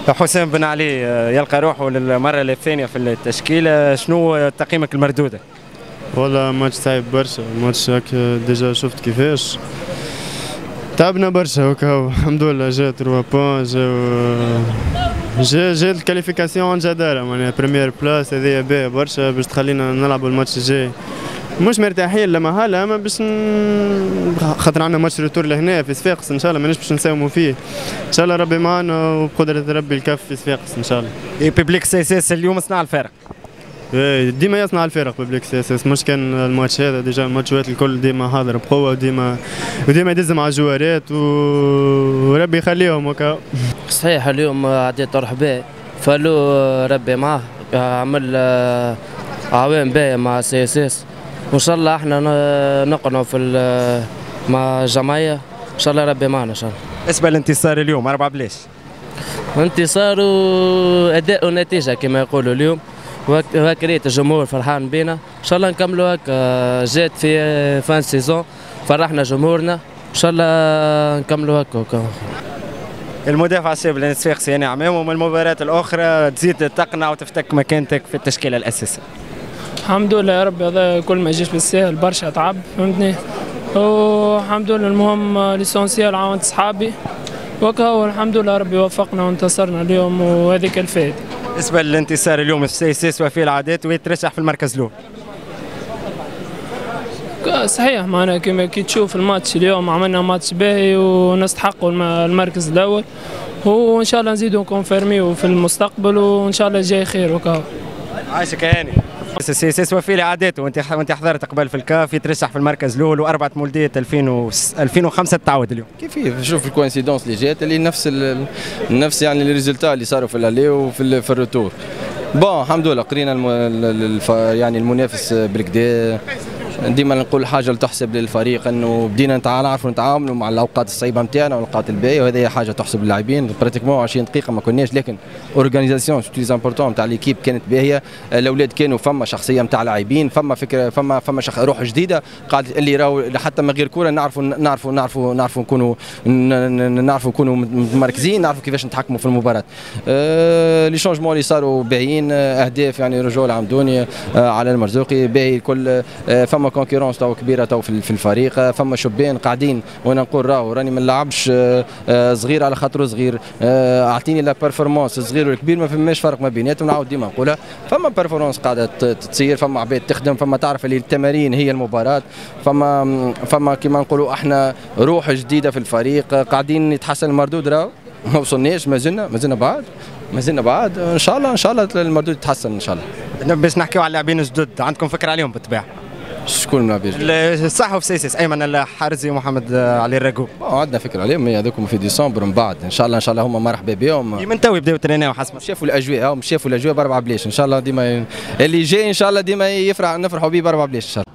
حسام بن علي يلقى روحه للمرة الثانية في التشكيلة، شنو تقييمك المردودة؟ والله ماتش صعيب برشا، ماتش هكا ديجا شفت كيفاش تعبنا برشا هكا. الحمد لله جا 3 بوان، جا الكاليفيكاسيون جدارة معناها بريمير بلاس هذيا باهية برشا باش تخلينا نلعبوا الماتش الجاي. مش مرتاحين لما هلا اما باش خاطر عندنا ماتش روتور لهنا في صفاقس ان شاء الله ماناش باش نساوموا فيه. ان شاء الله ربي معنا وبقدرة ربي الكف في صفاقس ان شاء الله. بيبليك سي اس اس اليوم صنع الفارق. ديما يصنع الفارق بيبليك سي اس اس، مش كان الماتش هذا ديجا الماتشات الكل ديما حاضر بقوة وديما يدز مع الجوارات وربي يخليهم هكا. صحيح اليوم عديت رحبة فالو ربي معاه عمل عوام باهية مع سي اس اس، وان شاء الله احنا نقنعوا في مع الجمعيه ان شاء الله ربي معنا ان شاء الله. بالنسبه للانتصار اليوم 4 بلاش، انتصار واداء ونتيجه كما يقولوا اليوم، وهكا ريت الجمهور فرحان بينا، ان شاء الله نكملوا هكا. جات في فان سيزون فرحنا جمهورنا، ان شاء الله نكملوا هكا. المدافع الشاب للصفاقسي يعني امامهم المباريات الاخرى تزيد تقنع وتفتك مكانتك في التشكيله الاساسيه. الحمد لله يا ربي، هذا كل ما يجيش بالسهل برشا تعب فهمتني، والحمد لله المهم ليسونسيال عاونت صحابي وكا، والحمد لله ربي وفقنا وانتصرنا اليوم وهذيك الفائده. بالنسبه للانتصار اليوم في سي اس اس وفي العادات ويترشح في المركز الاول. صحيح معنا كما كي تشوف الماتش اليوم عملنا ماتش باهي ونستحقوا المركز الاول، وان شاء الله نزيدوا نكونفيرميو في المستقبل وان شاء الله جاي خير وكا. عايشك يا هاني. سي اس اس وفي عاداته وانت حضرت قبل في الكاف يترشح في المركز الاول واربعه مولديات 2005 تعود اليوم. كيف شوف الكوانسيدونس اللي جات اللي نفس يعني الريزلتا اللي صاروا في الالي وفي الروتور. بون الحمد لله قرينا يعني المنافس بالكدا. ديما نقول حاجه اللي تحسب للفريق انه بدينا نعرفوا نتعاملوا مع الاوقات الصعيبه نتاعنا والاوقات الباهيه، وهذه حاجه تحسب للاعبين. براتيكمون 20 دقيقه ما كناش، لكن اورجانيزاسيون سو امبورتون نتاع ليكيب كانت باهيه. الاولاد كانوا فما شخصيه نتاع لاعبين، فما فكره، فما روح جديده قاعد اللي راهو حتى من غير كوره نعرفوا نكونوا مركزين، نعرفوا كيفاش نتحكموا في المباراه. لي شونجمون اللي صاروا باهيين، اهداف يعني رجوع العمدوني على المرزوقي باهي الكل. فما كونكورونس تو كبيره تو في الفريق، فما شبان قاعدين وانا نقول راني ما نلعبش صغير على خاطره صغير، اعطيني لا بيرفورمانس صغير والكبير ما فماش فرق ما بيناتهم. نعاود ديما نقولها، فما بيرفورمانس قاعده تصير، فما عباد تخدم، فما تعرف اللي التمارين هي المباراه، فما كيما نقولوا احنا روح جديده في الفريق، قاعدين يتحسن المردود. راهو ما وصلناش، ما زلنا بعد ان شاء الله المردود يتحسن ان شاء الله. باش نحكيو على اللاعبين الجدد، عندكم فكره عليهم بالطبيعه؟ شكون من اللاعبين؟ صح في سيسيس ايمن الحارزي ومحمد علي الرقوب. عندنا فكره عليهم، هذوكم في ديسمبر من بعد ان شاء الله هما مرحبا بهم. من تو يبداو يتريناو حسب شافوا الاجواء، ب4 بلاش ان شاء الله. ديما اللي جاي ان شاء الله ديما نفرحوا به ب4 بلاش ان شاء الله.